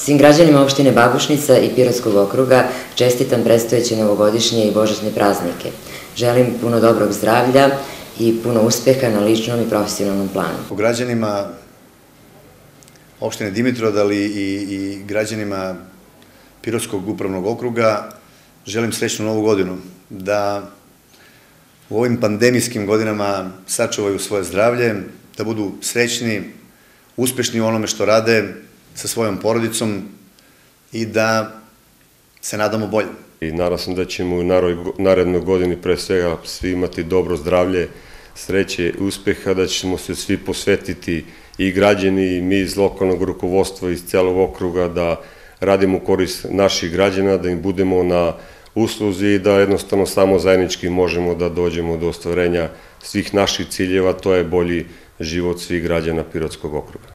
Svim građanima opštine Babušnica i Pirotskog okruga čestitam predstojeće novogodišnje i božićne praznike. Želim puno dobrog zdravlja i puno uspeha na ličnom i profesionalnom planu. Po građanima opštine Dimitrovgrad i građanima Pirotskog upravnog okruga želim srećnu novu godinu, da u ovim pandemijskim godinama sačuvaju svoje zdravlje, da budu srećni, uspešni u onome što rade sa svojom porodicom i da se nadamo bolje. I nadam se da ćemo u narednoj godini pre svega svi imati dobro zdravlje, sreće i uspeha, da ćemo se svi posvetiti i građani i mi iz lokalnog rukovodstva iz celog okruga da radimo u korist naših građana, da im budemo na usluzi i da jednostavno samo zajednički možemo da dođemo do ostvarenja svih naših ciljeva, to je bolji život svih građana Pirotskog okruga.